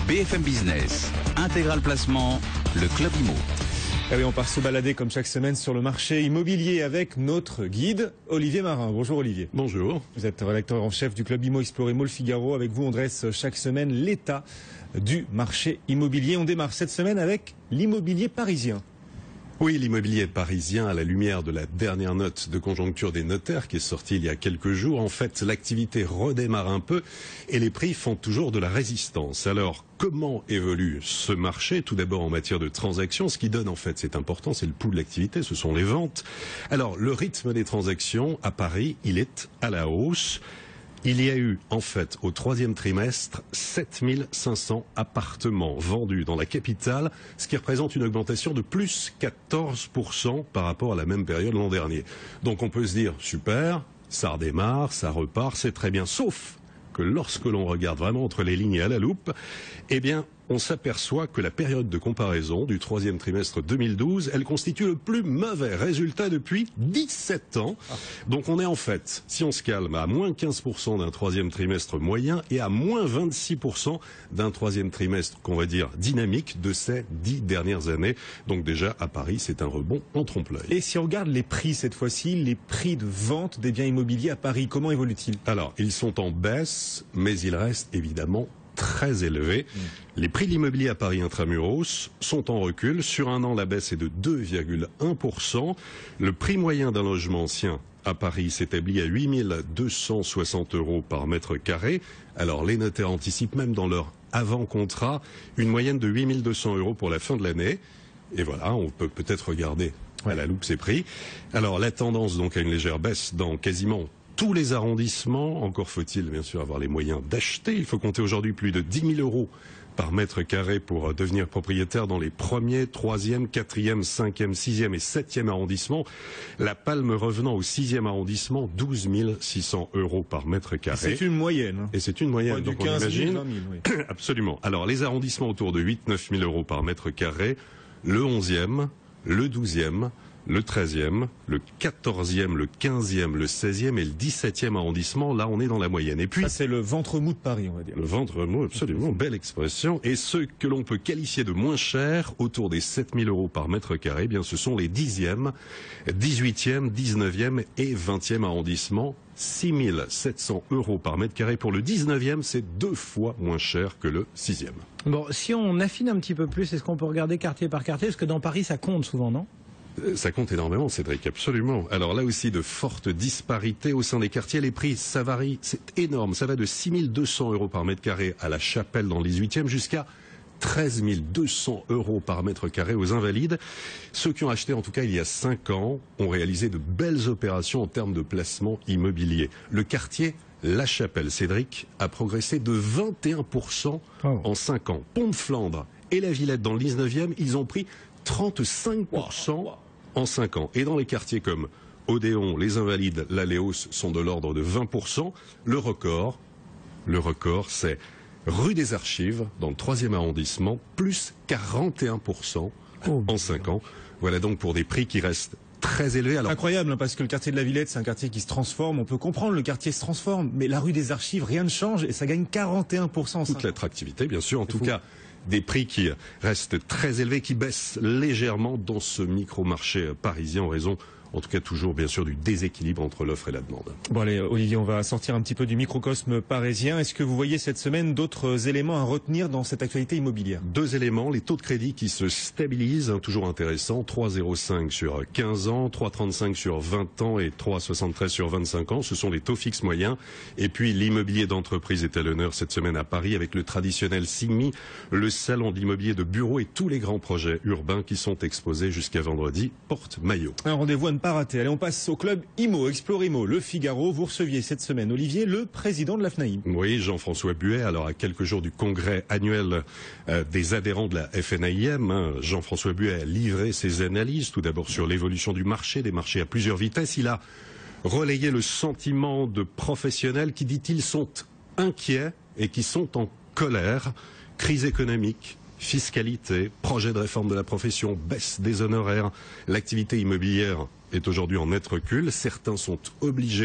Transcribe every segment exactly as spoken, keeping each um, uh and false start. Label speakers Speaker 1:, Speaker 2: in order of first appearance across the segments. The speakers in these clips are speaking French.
Speaker 1: B F M Business, Intégral Placement, le Club Immo.
Speaker 2: Ah oui, on part se balader comme chaque semaine sur le marché immobilier avec notre guide, Olivier Marin. Bonjour Olivier.
Speaker 3: Bonjour.
Speaker 2: Vous êtes rédacteur en chef du Club Immo Explorer Immo Le Figaro. Avec vous, on dresse chaque semaine l'état du marché immobilier. On démarre cette semaine avec l'immobilier parisien.
Speaker 3: Oui, l'immobilier parisien, à la lumière de la dernière note de conjoncture des notaires qui est sortie il y a quelques jours, en fait, l'activité redémarre un peu et les prix font toujours de la résistance. Alors, comment évolue ce marché? Tout d'abord en matière de transactions, ce qui donne en fait, c'est important, c'est le pouls de l'activité, ce sont les ventes. Alors, le rythme des transactions à Paris, il est à la hausse. Il y a eu, en fait, au troisième trimestre, sept mille cinq cents appartements vendus dans la capitale, ce qui représente une augmentation de plus quatorze pour cent par rapport à la même période l'an dernier. Donc on peut se dire, super, ça redémarre, ça repart, c'est très bien, sauf que lorsque l'on regarde vraiment entre les lignes et à la loupe, eh bien, on s'aperçoit que la période de comparaison du troisième trimestre deux mille douze, elle constitue le plus mauvais résultat depuis dix-sept ans. Donc on est en fait, si on se calme, à moins quinze pour cent d'un troisième trimestre moyen et à moins vingt-six pour cent d'un troisième trimestre, qu'on va dire, dynamique de ces dix dernières années. Donc déjà, à Paris, c'est un rebond en trompe-l'œil.
Speaker 2: Et si on regarde les prix cette fois-ci, les prix de vente des biens immobiliers à Paris, comment évoluent-ils?
Speaker 3: Alors, ils sont en baisse, mais ils restent évidemment très élevé. Mmh. Les prix de l'immobilier à Paris intramuros sont en recul. Sur un an, la baisse est de deux virgule un pour cent. Le prix moyen d'un logement ancien à Paris s'établit à huit mille deux cent soixante euros par mètre carré. Alors, les notaires anticipent même dans leur avant-contrat une moyenne de huit mille deux cents euros pour la fin de l'année. Et voilà, on peut peut-être regarder à la loupe ces prix. Alors, la tendance donc à une légère baisse dans quasiment tous les arrondissements. Encore faut-il bien sûr avoir les moyens d'acheter. Il faut compter aujourd'hui plus de dix mille euros par mètre carré pour devenir propriétaire dans les premiers, troisième, quatrième, cinquième, sixième et septième arrondissements. La palme revenant au sixième arrondissement, douze mille six cents euros par mètre carré.
Speaker 2: C'est une moyenne. Hein.
Speaker 3: Et c'est une moyenne.
Speaker 2: Ouais,
Speaker 3: donc
Speaker 2: quinze mille,
Speaker 3: on imagine.
Speaker 2: vingt mille, oui.
Speaker 3: Absolument. Alors les arrondissements autour de huit à neuf mille euros par mètre carré. Le onzième, le douzième, le treizième, le quatorzième, le quinzième, le seizième et le dix-septième arrondissement, là on est dans la moyenne. Et puis
Speaker 2: ça c'est le ventre mou de Paris, on va dire.
Speaker 3: Le ventre mou, absolument, belle expression. Et ceux que l'on peut qualifier de moins chers, autour des sept mille euros par mètre carré, eh bien ce sont les dixième, dix-huitième, dix-neuvième et vingtième arrondissements. six mille sept cents euros par mètre carré pour le dix-neuvième, c'est deux fois moins cher que le sixième.
Speaker 4: Bon, si on affine un petit peu plus, est-ce qu'on peut regarder quartier par quartier? Parce que dans Paris, ça compte souvent, non?
Speaker 3: Ça compte énormément, Cédric, absolument. Alors là aussi, de fortes disparités au sein des quartiers. Les prix, ça varie, c'est énorme. Ça va de six mille deux cents euros par mètre carré à la Chapelle dans le dix-huitième jusqu'à treize mille deux cents euros par mètre carré aux Invalides. Ceux qui ont acheté, en tout cas il y a cinq ans, ont réalisé de belles opérations en termes de placement immobilier. Le quartier La Chapelle, Cédric, a progressé de vingt et un pour cent oh. en cinq ans. Pont de Flandre et la Villette dans le dix-neuvième, ils ont pris trente-cinq pour cent wow. en cinq ans. Et dans les quartiers comme Odéon, les Invalides, la Léos sont de l'ordre de vingt pour cent. Le record, le record, c'est rue des Archives, dans le troisième arrondissement, plus quarante et un pour cent oh, en cinq ans. Voilà donc pour des prix qui restent très élevés. Alors,
Speaker 2: incroyable, hein, parce que le quartier de la Villette, c'est un quartier qui se transforme. On peut comprendre, le quartier se transforme, mais la rue des Archives, rien ne change et ça gagne quarante et un pour cent en
Speaker 3: toute l'attractivité, bien sûr. En tout fou. cas, des prix qui restent très élevés, qui baissent légèrement dans ce micro-marché parisien en raison, en tout cas toujours bien sûr, du déséquilibre entre l'offre et la demande.
Speaker 2: Bon allez Olivier, on va sortir un petit peu du microcosme parisien. Est-ce que vous voyez cette semaine d'autres éléments à retenir dans cette actualité immobilière?
Speaker 3: Deux éléments, les taux de crédit qui se stabilisent, hein, toujours intéressant, trois virgule zéro cinq sur quinze ans, trois virgule trente-cinq sur vingt ans et trois virgule soixante-treize sur vingt-cinq ans. Ce sont les taux fixes moyens. Et puis l'immobilier d'entreprise est à l'honneur cette semaine à Paris avec le traditionnel SIGMI, le salon de l'immobilier de bureau et tous les grands projets urbains qui sont exposés jusqu'à vendredi, porte Maillot.
Speaker 2: Un rendez-vous à ne pas rater. Allez, on passe au club Immo, Explore Immo, Le Figaro. Vous receviez cette semaine, Olivier, le président de la F N A I M.
Speaker 3: Oui, Jean-François Buet. Alors, à quelques jours du congrès annuel euh, des adhérents de la F N A I M, hein, Jean-François Buet a livré ses analyses, tout d'abord sur l'évolution du marché, des marchés à plusieurs vitesses. Il a relayé le sentiment de professionnels qui, dit-il, sont inquiets et qui sont en colère. Crise économique, fiscalité, projet de réforme de la profession, baisse des honoraires. L'activité immobilière est aujourd'hui en net recul. Certains sont obligés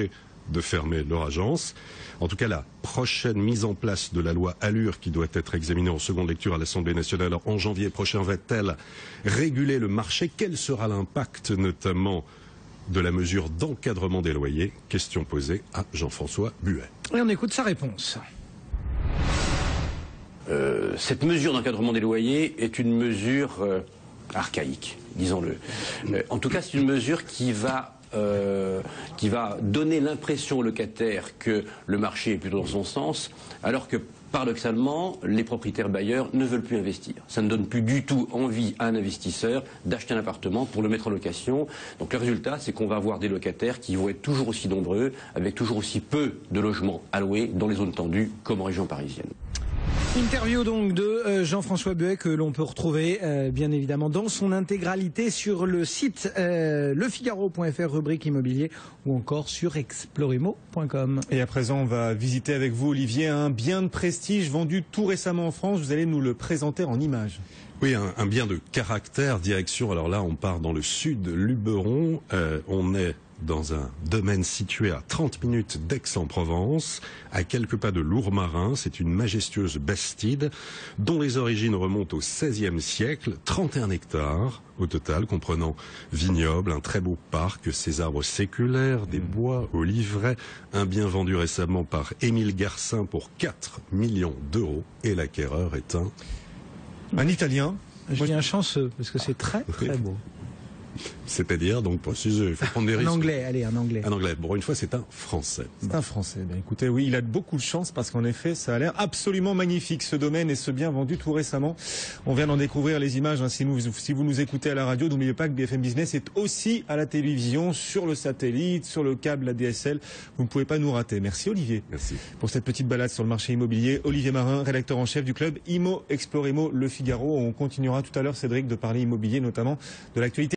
Speaker 3: de fermer leur agence. En tout cas, la prochaine mise en place de la loi Allure, qui doit être examinée en seconde lecture à l'Assemblée nationale en janvier prochain, va-t-elle réguler le marché? Quel sera l'impact notamment de la mesure d'encadrement des loyers? Question posée à Jean-François Buet.
Speaker 4: Et on écoute sa réponse.
Speaker 5: Euh, cette mesure d'encadrement des loyers est une mesure euh, archaïque, disons-le. Euh, en tout cas, c'est une mesure qui va, euh, qui va donner l'impression aux locataires que le marché est plutôt dans son sens, alors que paradoxalement, les propriétaires bailleurs ne veulent plus investir. Ça ne donne plus du tout envie à un investisseur d'acheter un appartement pour le mettre en location. Donc le résultat, c'est qu'on va avoir des locataires qui vont être toujours aussi nombreux, avec toujours aussi peu de logements alloués dans les zones tendues, comme en région parisienne.
Speaker 4: Interview donc de euh, Jean-François Buet que l'on peut retrouver euh, bien évidemment dans son intégralité sur le site euh, lefigaro point fr rubrique immobilier ou encore sur explorimo point com.
Speaker 2: Et à présent, on va visiter avec vous, Olivier, un bien de prestige vendu tout récemment en France. Vous allez nous le présenter en images.
Speaker 3: Oui, un, un bien de caractère, direction. Alors là, on part dans le sud, Luberon. Euh, on est dans un domaine situé à trente minutes d'Aix-en-Provence, à quelques pas de Lourmarin. C'est une majestueuse bastide dont les origines remontent au seizième siècle. trente et un hectares au total, comprenant vignobles, un très beau parc, ses arbres séculaires, des bois, oliveraies. Un bien vendu récemment par Émile Garcin pour quatre millions d'euros. Et l'acquéreur est un...
Speaker 2: Un Italien.
Speaker 4: Je dis un chanceux parce que c'est très très beau.
Speaker 3: C'est-à-dire, donc, précisez, il faut prendre des risques.
Speaker 4: Un anglais, allez, un anglais.
Speaker 3: Un anglais. Bon, une fois, c'est un français.
Speaker 2: C'est un français. Ben, écoutez, oui, il a beaucoup de chance parce qu'en effet, ça a l'air absolument magnifique, ce domaine et ce bien vendu tout récemment. On vient d'en découvrir les images. Hein. Si, nous, si vous nous écoutez à la radio, n'oubliez pas que B F M Business est aussi à la télévision, sur le satellite, sur le câble, la D S L. Vous ne pouvez pas nous rater. Merci, Olivier.
Speaker 3: Merci.
Speaker 2: Pour cette petite balade sur le marché immobilier. Olivier Marin, rédacteur en chef du club Imo Exploremo Le Figaro. On continuera tout à l'heure, Cédric, de parler immobilier, notamment de l'actualité.